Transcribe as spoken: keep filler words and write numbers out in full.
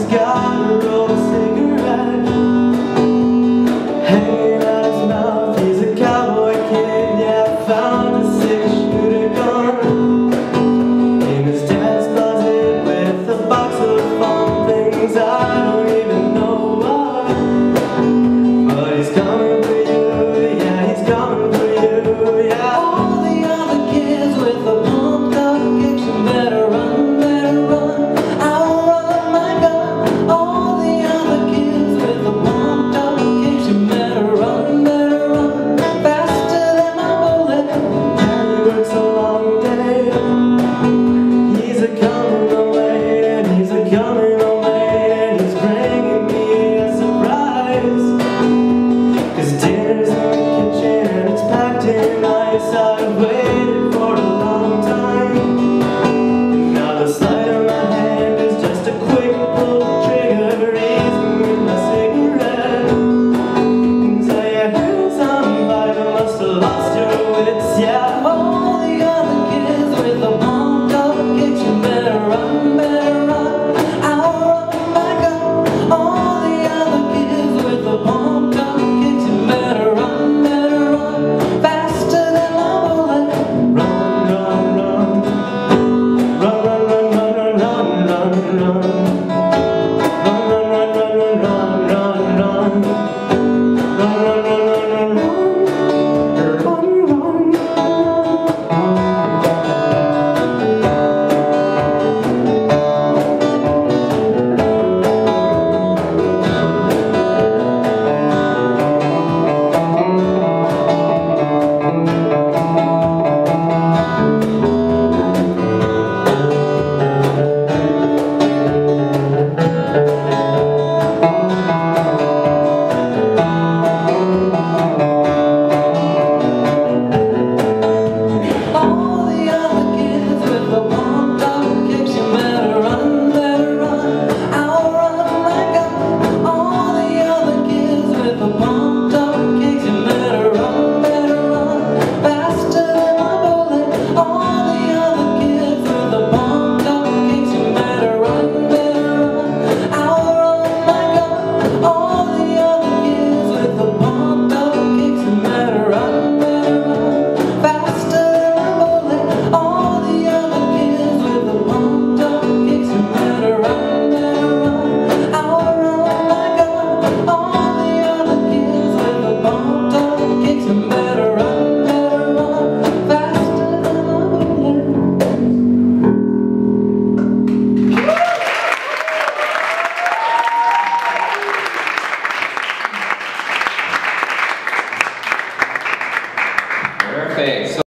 got a rolled cigarette hanging out his mouth. He's a cowboy kid, yeah, found a six-shooter gun in his dad's closet with a box of fun things I don't even know what. But he's coming for you, yeah, he's coming for you, yeah. All the other kids with the pumped up kicks, you better run, better run. I'll run my gun. All the other kids with the pumped up kicks, you better run, better run. Faster than my bullet. Daddy works a long day. He's a coming away, and he's a coming away, and he's bringing me a surprise. 'Cause dinner's in the kitchen and it's packed in ice. I've waited for a long time, and now the sleight of my hand is just a quick pull trigger, raising with my cigarette. And so your hands on fire, must have lost your wits, yeah. All the other kids with the pumped up kicks, you better run, better run. I'll run my gun. All the other kids with the pumped up kicks, you better run, better run. Faster than my bullet. Run, run, run. Run, run, run, run, run, run, run, run. Run, run, run, run, run, run, run. Run, run, run, run, run, run. All the other kids with the pumped up kicks, you better run, better run. I'll run my gun. All the other kids with the pumped up kicks, you better run, better run. Faster than my bullet. All the other kids with the pumped up kicks, you better run, better run. I'll run my gun. All the other kids with the pumped up kicks, you better run, better run. Faster than my bullet. All the other kids with the pumped up kicks, you better run, better run. I'll run my gun. All the other kids with the pumped up kicks, you better run, better run. Faster than my bullet. Perfect. So